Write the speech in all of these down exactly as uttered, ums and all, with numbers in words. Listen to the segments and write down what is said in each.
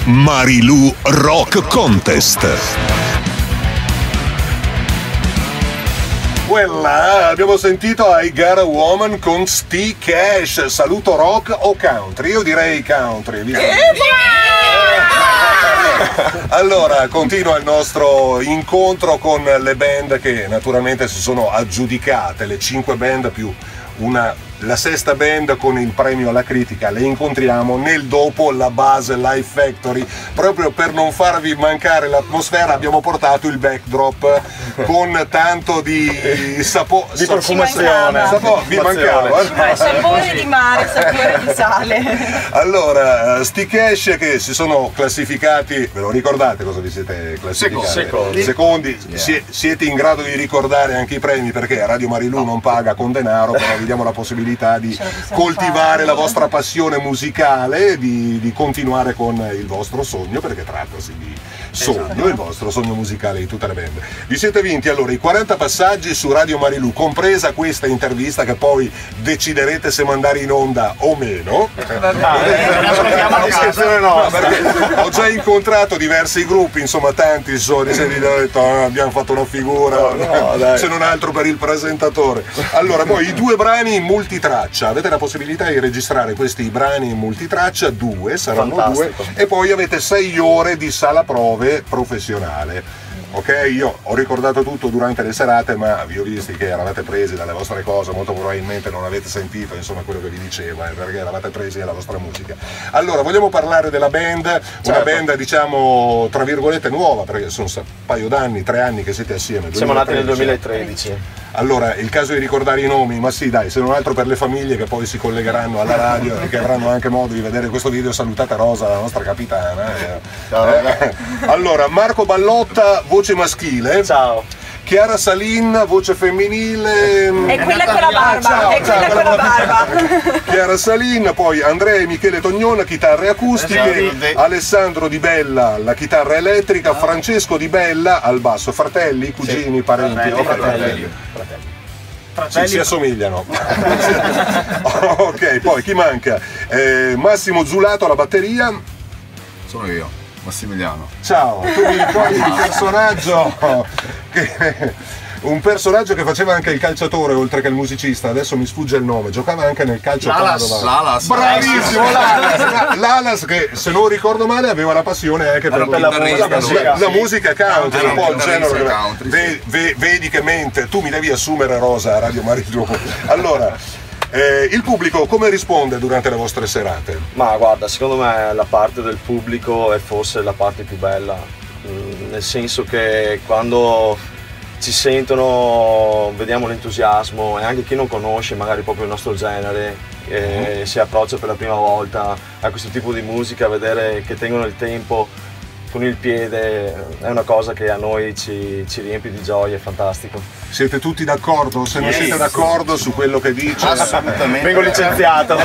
Marilù Rock Contest. Quella, abbiamo sentito I Got a Woman con Steve Cash. Saluto rock o country? Io direi country. Allora, continua il nostro incontro con le band che naturalmente si sono aggiudicate, le cinque band più una, la sesta band con il premio alla critica. Le incontriamo nel dopo la base Live Factory. Proprio per non farvi mancare l'atmosfera abbiamo portato il backdrop con tanto di sapo, di profumazione. Sapo, vi mancava? No, sapore di mare, sapore di sale. Allora, sti Cash che si sono classificati, ve lo ricordate cosa vi siete classificati? Secondi. Secondi. Sie, siete in grado di ricordare anche i premi, perché Radio Marilù non paga con denaro, però vi diamo la possibilità di coltivare fare. la vostra passione musicale, di, di continuare con il vostro sogno, perché trattasi di sogno, esatto. Il vostro sogno musicale di tutte le band. Vi siete vinti allora i quaranta passaggi su Radio Marilù, compresa questa intervista che poi deciderete se mandare in onda o meno. No, perché ho già incontrato diversi gruppi, insomma tanti sono, si hanno detto ah, abbiamo fatto una figura, no, no, se non altro per il presentatore. Allora, poi i due brani in multitraccia, avete la possibilità di registrare questi brani in multitraccia, due, saranno Fantastico. due, e poi avete sei ore di sala prove professionale. Ok, io ho ricordato tutto durante le serate, ma vi ho visti che eravate presi dalle vostre cose, molto probabilmente non avete sentito insomma quello che vi diceva, perché eravate presi dalla vostra musica. Allora, vogliamo parlare della band, certo. Una band diciamo tra virgolette nuova, perché sono un paio d'anni, tre anni che siete assieme. Siamo nati nel duemilatredici. Allora, il caso di ricordare i nomi, ma sì dai, se non altro per le famiglie che poi si collegheranno alla radio e che avranno anche modo di vedere questo video, salutate Rosa, la nostra capitana. Eh. Allora, Marco Ballotta, voce maschile. Ciao. Chiara Salin, voce femminile. È quella con la barba, ciao, è ciao, quella con la barba. Chiara Salin, poi Andrea e Michele Tognona, chitarre acustiche, Alessandro Di Bella alla chitarra elettrica, Francesco Di Bella al basso. Fratelli, cugini, sì. parenti? Fratelli, o fratelli? fratelli. fratelli. Sì, si assomigliano. Ok, poi chi manca? Eh, Massimo Zulato alla batteria. Sono io, Massimiliano. Ciao, tu mi ricordi il personaggio che, un personaggio che faceva anche il calciatore oltre che il musicista, adesso mi sfugge il nome, giocava anche nel calcio Padova. L'Alas. Bravissimo, l'Alas. L'Alas che se non ricordo male aveva la passione anche per, per la, musica, la, musica, la musica country, sì. un po' il genere. Country, Ve, sì. ve, vedi che mente, tu mi devi assumere Rosa a Radio Marilù. Allora, Eh, il pubblico come risponde durante le vostre serate? Ma guarda, secondo me la parte del pubblico è forse la parte più bella, mm, nel senso che quando ci sentono vediamo l'entusiasmo, e anche chi non conosce magari proprio il nostro genere e si approccia per la prima volta a questo tipo di musica, vedere che tengono il tempo con il piede è una cosa che a noi ci, ci riempie di gioia, è fantastico. Siete tutti d'accordo? Se non Yes. siete d'accordo su quello che dice, Assolutamente. Vengo licenziato.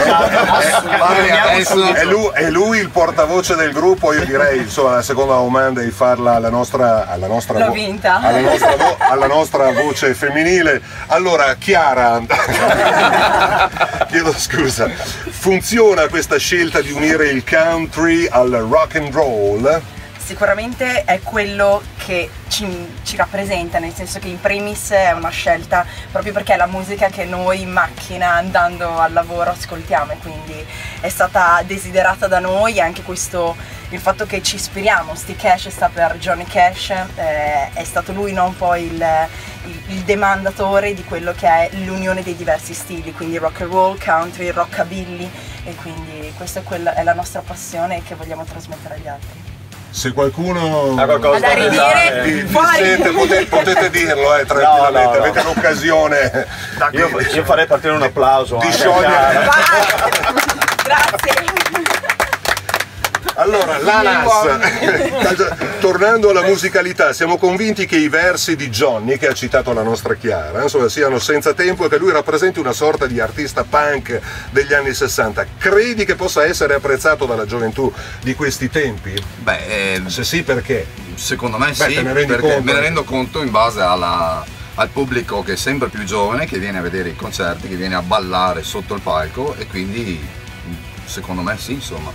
è lui, è lui il portavoce del gruppo. Io direi insomma la seconda domanda di farla alla nostra, alla nostra, L'ho vo- vinta. alla nostra, vo- alla nostra voce femminile. Allora, Chiara, chiedo scusa, funziona questa scelta di unire il country al rock and roll? Sicuramente è quello che ci, ci rappresenta, nel senso che in primis è una scelta proprio perché è la musica che noi in macchina andando al lavoro ascoltiamo, e quindi è stata desiderata da noi, e anche questo, il fatto che ci ispiriamo. Steve Cash sta per Johnny Cash, eh, è stato lui non poi il, il, il demandatore di quello che è l'unione dei diversi stili, quindi rock and roll, country, rockabilly, e quindi questa è, quella, è la nostra passione che vogliamo trasmettere agli altri. Se qualcuno Ha qualcosa da ridire, vi, vi fuori. sente, potete, potete dirlo eh, tranquillamente, No, no, no. avete l'occasione Io, io farei partire un applauso. di anche. sciogliere. Grazie. Allora, l'Alas, tornando alla musicalità, siamo convinti che i versi di Johnny, che ha citato la nostra Chiara, insomma, siano senza tempo e che lui rappresenti una sorta di artista punk degli anni sessanta. Credi che possa essere apprezzato dalla gioventù di questi tempi? Beh, eh, Se sì, perché? secondo me Beh, sì, te ne rendi perché conto? me ne rendo conto in base alla, al pubblico che è sempre più giovane, che viene a vedere i concerti, che viene a ballare sotto il palco, e quindi secondo me sì, insomma.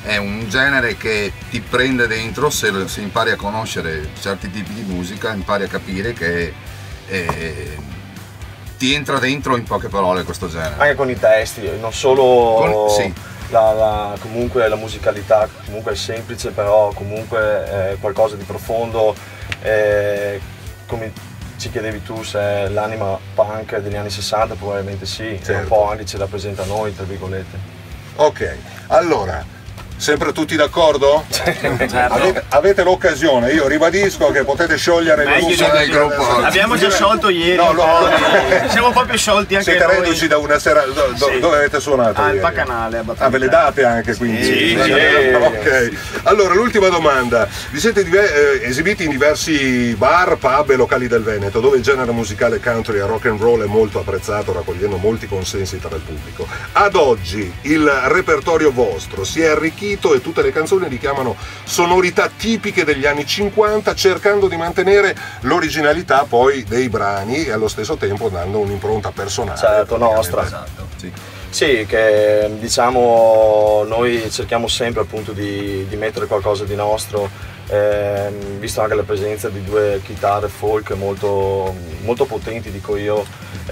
è un genere che ti prende dentro se, se impari a conoscere certi tipi di musica, impari a capire che eh, ti entra dentro in poche parole questo genere. Anche con i testi, non solo con, sì. la, la, comunque la musicalità comunque è semplice, però comunque è qualcosa di profondo, eh, come ci chiedevi tu se l'anima punk degli anni sessanta, probabilmente sì, certo. Un po' anche ci rappresenta a noi, tra virgolette. Ok, allora, sempre tutti d'accordo? Certo. Avete, avete l'occasione, io ribadisco che potete sciogliere il gruppo. Il gruppo. Abbiamo già sciolto ieri, no, no, no. Siamo proprio sciolti anche siete noi. Siete reduci da una sera, do, do, sì. Dove avete suonato? Al ieri? Bacchanale. Ah, ve le date anche quindi? Sì, sì. Ok, allora l'ultima domanda, vi siete dive- eh, esibiti in diversi bar, pub e locali del Veneto, dove il genere musicale country e rock and roll è molto apprezzato, raccogliendo molti consensi tra il pubblico. Ad oggi il repertorio vostro si è arricchito e tutte le canzoni richiamano sonorità tipiche degli anni cinquanta, cercando di mantenere l'originalità poi dei brani e allo stesso tempo dando un'impronta personale. Certo, nostra. Esatto. Sì. Sì, che diciamo noi cerchiamo sempre appunto di, di mettere qualcosa di nostro, eh, visto anche la presenza di due chitarre folk molto, molto potenti, dico io,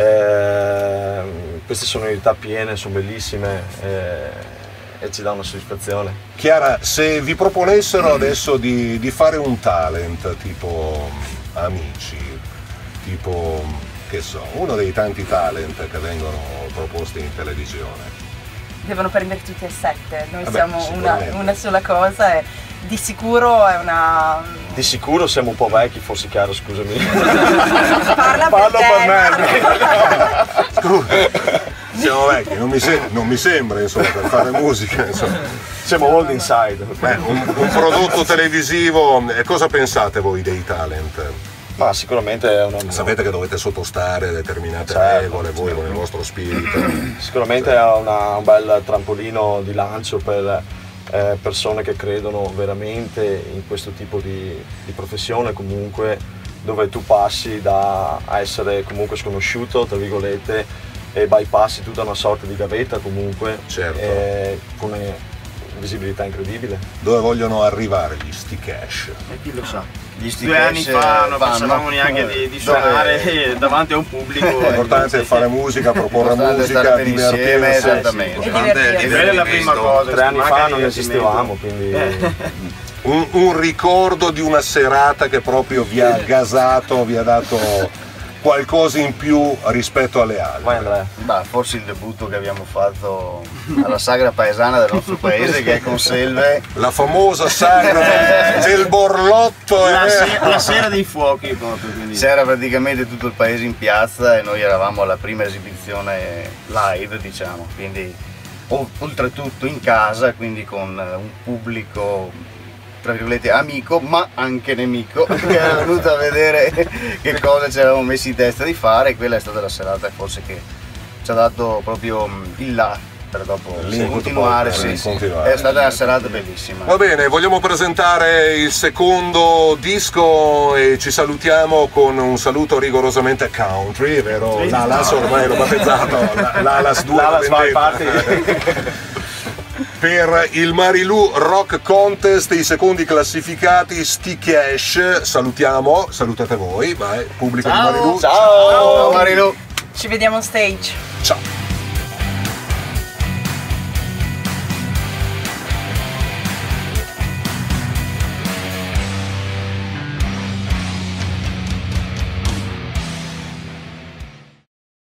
eh, queste sonorità piene sono bellissime. Eh, e ci dà una soddisfazione. Chiara, se vi proponessero adesso di, di fare un talent tipo Amici, tipo, che so, uno dei tanti talent che vengono proposti in televisione, devono prendere tutti e sette, noi Vabbè, siamo una, una sola cosa e di sicuro è una... Di sicuro siamo un po' vecchi, forse Chiaro, scusami. Parla Parlo per, per me. Siamo vecchi, non mi, se- non mi sembra insomma, per fare musica. Insomma. Siamo old inside. Beh, un, un prodotto televisivo, e cosa pensate voi dei talent? Ma sicuramente è una... Sapete che dovete sottostare a determinate certo, regole, voi certo. con il vostro spirito. Sicuramente è una, un bel trampolino di lancio per eh, persone che credono veramente in questo tipo di, di professione, comunque, dove tu passi da a essere comunque sconosciuto, tra virgolette, e bypassi tutta una sorta di gavetta comunque, Certo. eh, con una visibilità incredibile. Dove vogliono arrivare gli sti cash? E chi lo sa? Gli Due anni fa non pensavamo neanche di, di suonare davanti a un pubblico. L'importante è fare musica, proporre musica, stare insieme, divertirsi. esattamente. E divertirsi. E quella è la prima cosa. Tre anni manca fa il non esistevamo, divertimento. quindi... Un, un ricordo di una serata che proprio vi ha gasato, vi ha dato qualcosa in più rispetto alle altre. Vai Andrea. Bah, forse il debutto che abbiamo fatto alla sagra paesana del nostro paese, che è con Selve. La famosa sagra del Borlotto. La, eh. se- la sera dei fuochi proprio. Quindi. C'era praticamente tutto il paese in piazza e noi eravamo alla prima esibizione live, diciamo, quindi o- oltretutto in casa, quindi con un pubblico tra virgolette amico ma anche nemico, che era venuto a vedere che cosa ci eravamo messi in testa di fare, e quella è stata la serata forse che ci ha dato proprio il là per dopo L'input continuare, poi, sì, per sì. continuare. È stata una serata bellissima. Va bene, vogliamo presentare il secondo disco e ci salutiamo con un saluto rigorosamente country, vero? L'Alas ormai l'ho battezzato, l'Alas due. L'Alas va ai party. Per il Marilu Rock Contest, i secondi classificati, Sti Cash, salutiamo, salutate voi, vai, pubblico di Marilu. Ciao! Ciao Marilu! Ci vediamo on stage.